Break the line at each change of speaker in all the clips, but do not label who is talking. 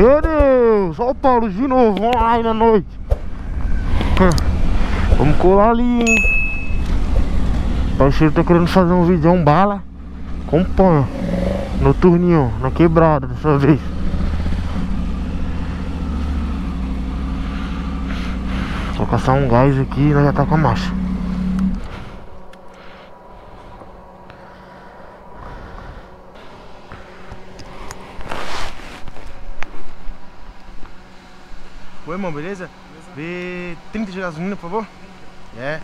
Meu Deus, olha o Paulo de novo, vamos lá aí na noite. Vamos colar ali, hein. O parceiro tá querendo fazer um vídeo bala. Acompanha. No turninho, na quebrada dessa vez. Só caçar um gás aqui e nós já tá com a marcha.
Oi, irmão, beleza? Vê 30 de gasolina, por favor. É.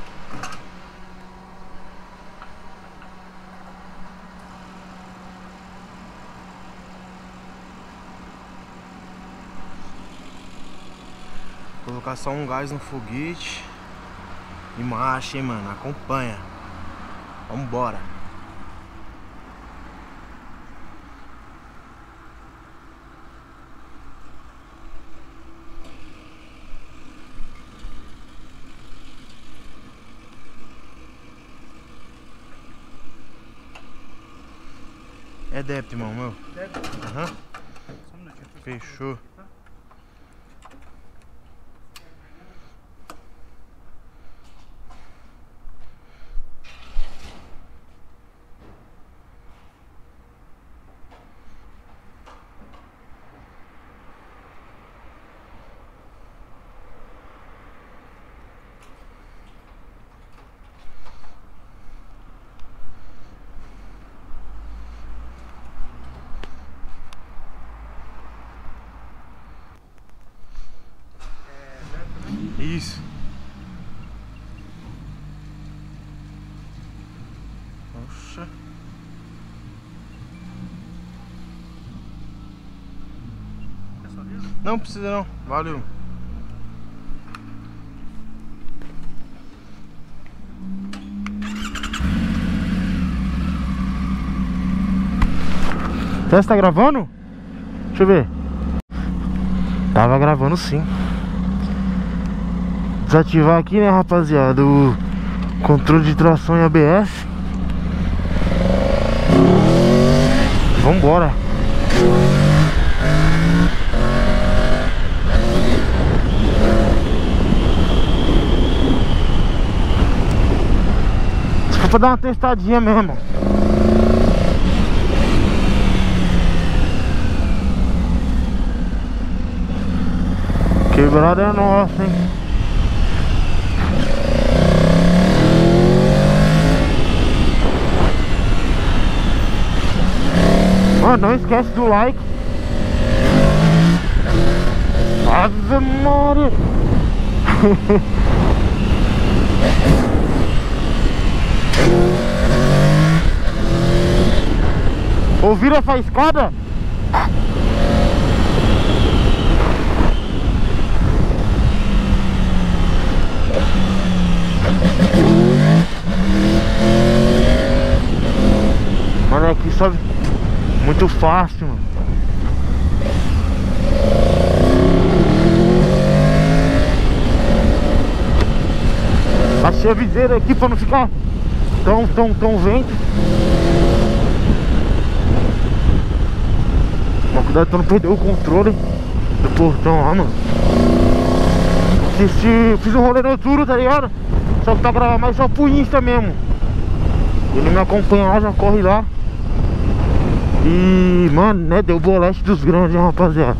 Colocar só um gás no foguete. E marcha, hein, mano. Acompanha. Vambora. É débito, irmão, meu.
Débito?
Aham.
Só um minutinho.
Fechou. Isso. Poxa. Não precisa não, valeu.
Você tá gravando? Deixa eu ver. Tava gravando sim. Desativar aqui, né, rapaziada, o controle de tração em ABS. Vambora. Só pra dar uma testadinha mesmo. Quebrada é nossa, hein. Mano, não esquece do like. Ave Maria. Ouviram essa escada? Mano, aqui sobe muito fácil, mano. Baixei a viseira aqui pra não ficar tão vento. Mas cuidado pra não perder o controle do portão lá, mano. Fiz um rolê noturno, tá ligado? Só que pra gravar mais só pro Insta mesmo. Ele me acompanha lá, já corre lá. E, mano, né, deu bolete dos grandes, hein, rapaziada.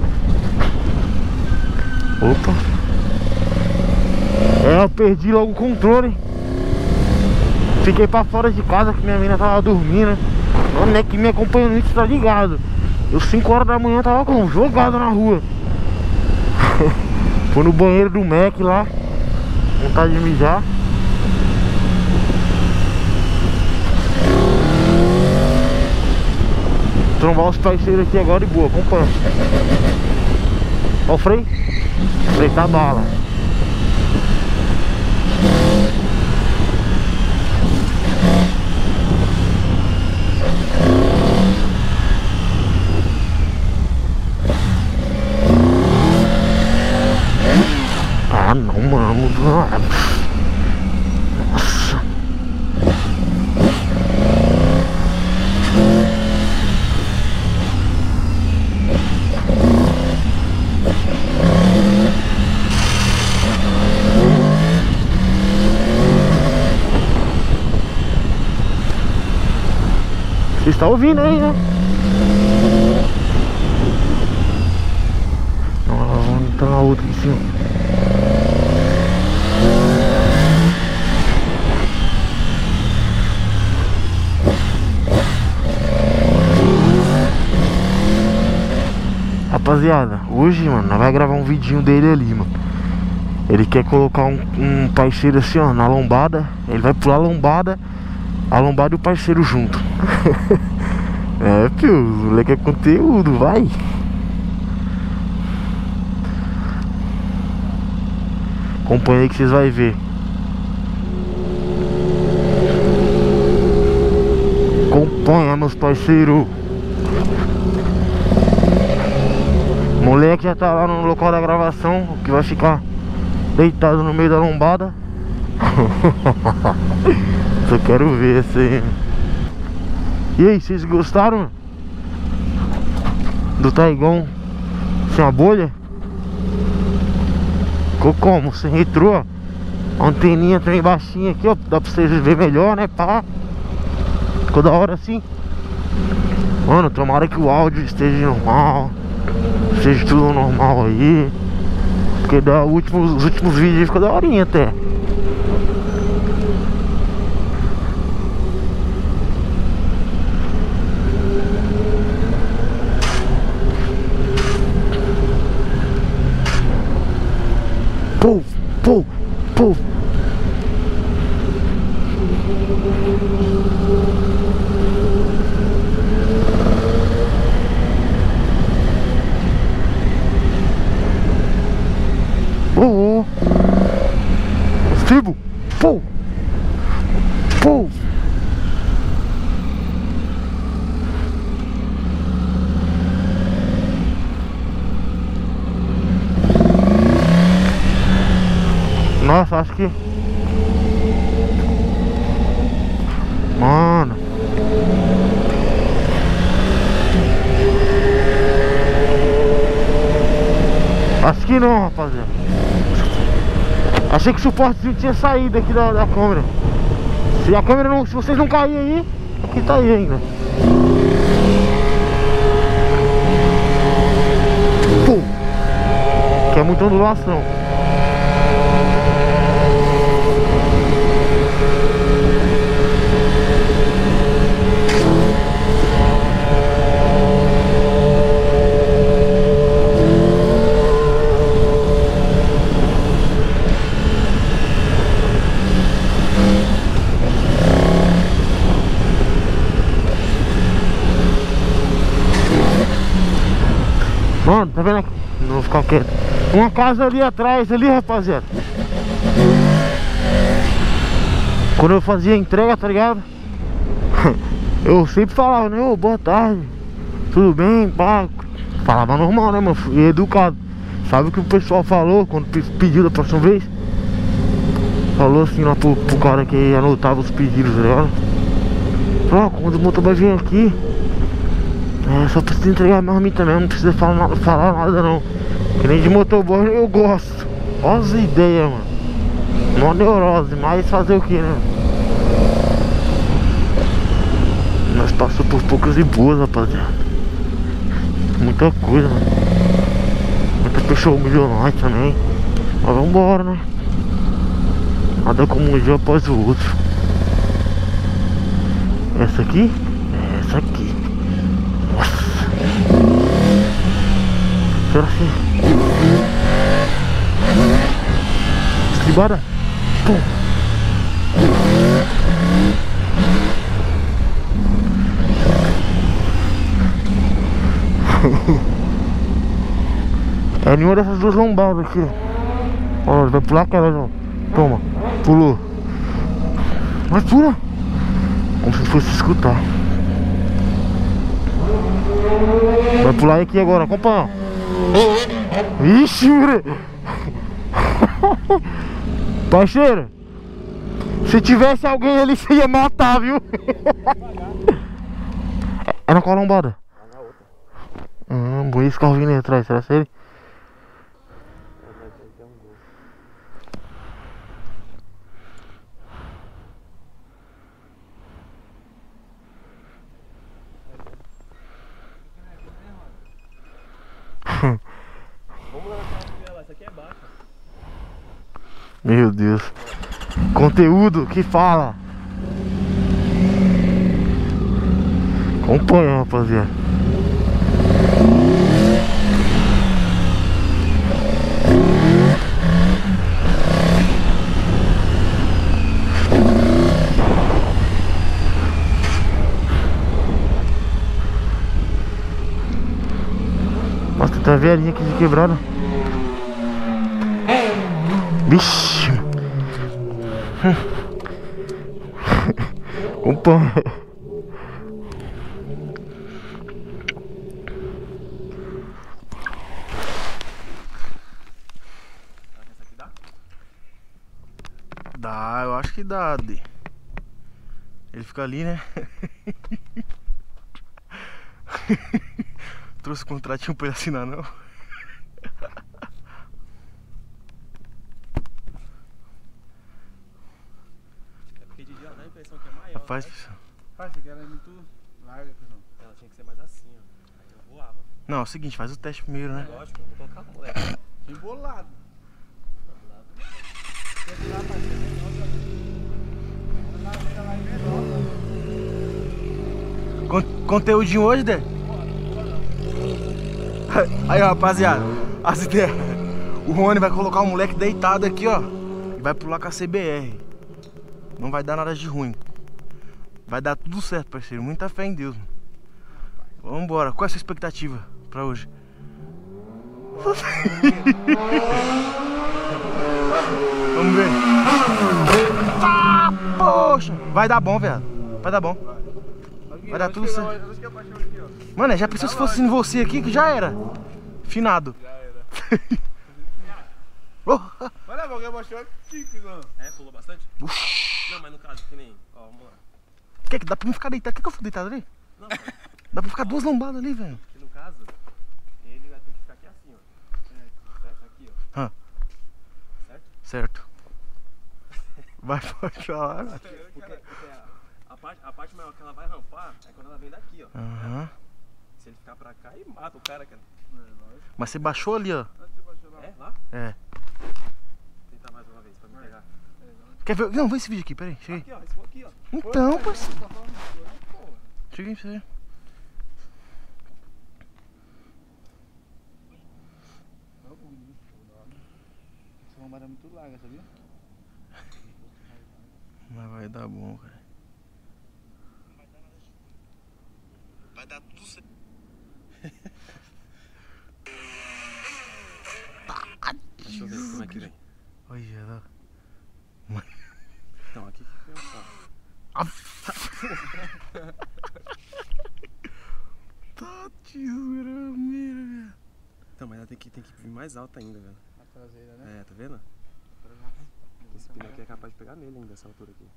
Opa. É, eu perdi logo o controle. Fiquei pra fora de casa que minha mina tava dormindo. Mano, é que me acompanhando isso, tá ligado. Eu 5 horas da manhã tava jogado na rua. Fui no banheiro do Mac lá. Vontade de mijar. Trombar os parceiros aqui agora de boa, acompanha. Ó o freio. Freio tá bala. Ah não, mano. Nossa. Vocês estão ouvindo aí, né? Vamos entrar na outra aqui em cima. Rapaziada, hoje, mano, nós vai gravar um vidinho dele ali, mano. Ele quer colocar um parceiro assim, ó, na lombada. Ele vai pular a lombada e o parceiro junto. É, pio, o moleque é conteúdo, vai. Acompanha aí que vocês vão ver. Acompanha, meus parceiros. Moleque já tá lá no local da gravação, que vai ficar deitado no meio da lombada. Só quero ver esse aí. E aí, vocês gostaram do Taigon sem a bolha? Ficou como? Sem retrô, a anteninha também baixinha aqui, ó. Dá pra vocês verem melhor, né, pá. Ficou da hora assim. Mano, tomara que o áudio esteja normal, seja tudo normal aí. Porque os últimos vídeos ficou da horinha até. Pô, pô, pô. Oh, Fibo, pô, pô. Nossa, acho que... Mano, acho que não, rapaziada. Achei que o suportezinho tinha saído aqui da câmera. Se a câmera não... Se vocês não caírem aí, aqui tá aí ainda. Pô, que é muita ondulação. Mano, tá vendo aqui? Não vou ficar quieto. Uma casa ali atrás, ali, rapaziada. Quando eu fazia a entrega, tá ligado? Eu sempre falava, né? Ô, boa tarde, tudo bem, pá. Falava normal, né, mano? E educado. Sabe o que o pessoal falou quando pediu da próxima vez? Falou assim lá pro cara que anotava os pedidos, tá ligado? Ó, quando o motoboy vem aqui, só precisa entregar a marmita mesmo, não precisa falar nada não. Que nem de motoboy eu gosto. Olha as ideias, mano. Mó neurose, mas fazer o que, né? Nós passamos por poucas e boas, rapaziada. Muita coisa, mano. Muita pessoa milionária também. Mas vambora, né? Nada como um dia após o outro. Essa aqui? Essa aqui. Nossa. Será que... Estribada. Pum. É nenhuma dessas duas lombadas aqui. Ó, vai pular aquela, João. Toma, pulou. Mas pula. Como se fosse escutar. Vai pular aqui agora, acompanha. Ixi, mure. Parceiro, se tivesse alguém ali, você ia matar, viu? É na qual lombada?
Na outra.
Bom, esse carro vindo aí atrás, será que é ele?
baixo.
Meu Deus. Conteúdo que fala. Acompanha, rapaziada. Nossa, tá velhinha aqui de quebrada. Vixe. Acompanha.
Dá, eu acho que dá, D. Ele fica ali, né? Trouxe o contratinho pra ele assinar, não?
É porque de dia ela dá a impressão que é maior.
Rapaz,
né?
Rapaz, essa aqui ela é muito larga, pessoal.
Ela tinha que ser mais assim, ó. Aí eu voava.
não, é o seguinte, faz o teste primeiro, né?
Lógico, eu vou colocar o moleque.
Embolado.
Conteúdinho hoje, Dé? Aí, ó, rapaziada, as ideias. O Rony vai colocar o moleque deitado aqui, ó. E vai pular com a CBR. Não vai dar nada de ruim. Vai dar tudo certo, parceiro. Muita fé em Deus. Vambora. Qual é a sua expectativa pra hoje? Vamos ver. Ah, poxa. Vai dar bom, velho. Vai dar bom. Vai dar tudo certo. Mano, já pensou se fosse em você aqui que já era. Finado.
Já era.
Oh.
Olha, alguém baixou aqui, cuzão.
É, pulou bastante? Não, mas no caso, que nem. Ó, vamos lá.
Quer que dá pra me ficar deitado? Quer que eu fique deitado ali?
Não, mas
Dá pra ficar duas lombadas ali, velho.
que no caso, ele vai ter que ficar aqui assim, ó. Certo? Aqui, ó.
Ah.
Certo?
Certo. Vai, pode falar.
Porque a parte maior que ela vai rampar é quando ela vem daqui, ó.
Aham.
Se ele ficar pra cá, ele mata o cara, cara.
Mas você baixou ali, ó.
É? Lá?
É.
Vou tentar mais uma vez pra me pegar.
Quer ver? Não, vê esse vídeo aqui, peraí. Chega aí.
Aqui, ó. Esse for aqui, ó.
Então, parceiro. Chega aí pra você ver.
Essa lombada é muito larga, sabia?
Mas vai dar bom, cara. Vai dar tudo certo.
Deixa eu ver como é que vem.
Olha, dá.
Então, aqui que vem o carro.
Tá desgramando, velho.
Então, mas ela tem que vir mais alta ainda, velho.
A traseira, né?
É, tá vendo? Esse pneu aqui é capaz de pegar nele ainda, dessa altura aqui.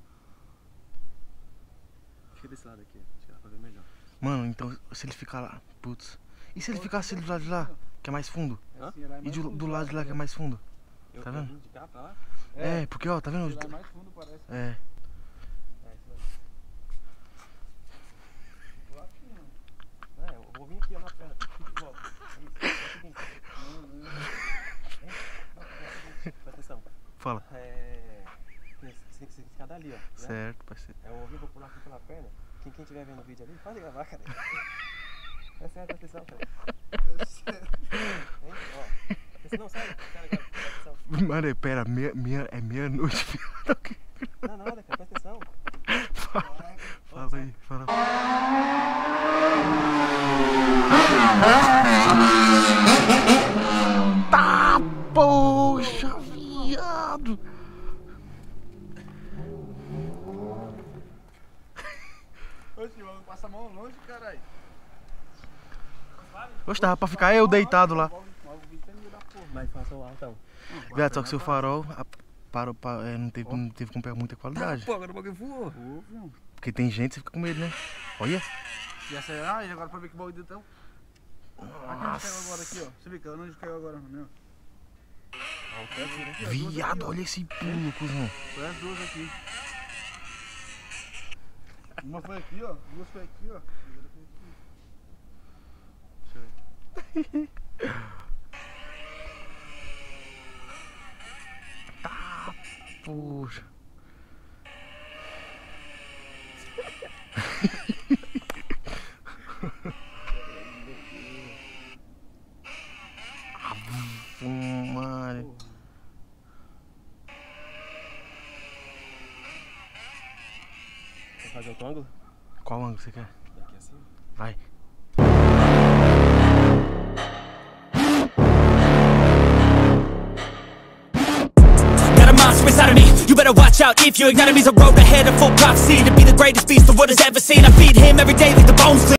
Fica desse lado aqui, acho que dá pra ver melhor.
Mano, então se ele ficar lá, putz. E se ele ficasse do lado de lá, que é mais fundo?
Hã?
Assim, ela é
E
mais fundo,
do lado de lá que é mais fundo?
Eu
Tá
vou
vendo?
vir de cá pra lá?
É, porque ó, tá vendo?
Ela é mais fundo, parece.
É.
É, isso mesmo. É, eu vou vir aqui ó, na perna. Fica igual. Isso, é o seguinte. Presta atenção.
Fala.
Você tem que ficar dali, ó. Né?
Certo, parceiro.
Eu vou vir, vou pular aqui pela perna. Quem estiver vendo o vídeo ali, pode gravar, cara. É sério, presta atenção, cara. Hein? Ó. Não, sério, presta atenção.
Mano, pera, é meia-noite.
Não, nada, cara, presta atenção.
Fala aí, fala. Tá, poxa, viado.
Oxe, mano, passa a mão longe, caralho.
Oxe, dava pra ficar eu deitado lá.
Mas faça o altão.
Viado, só que seu farol não teve como pegar muita qualidade.
Pô, agora o bagulho voou.
Porque tem gente que fica com medo, né? Olha.
E acelerar ele agora pra ver que bagulho deu tão. Aqui onde caiu agora, aqui, ó. Você vê que onde caiu agora, meu?
Viado, olha esse pulo, cuzão.
Foi as duas aqui. Uma foi aqui, ó. Duas foi aqui, ó. Deixa eu ver.
Puxa. Mano.
Vou fazer outro ângulo?
Qual ângulo você quer?
Daqui assim?
Vai.
Got a monster inside of me, you better watch out. If your enemy's a road ahead of full prophecy to be the greatest beast the world has ever seen. I feed him every day like the bones.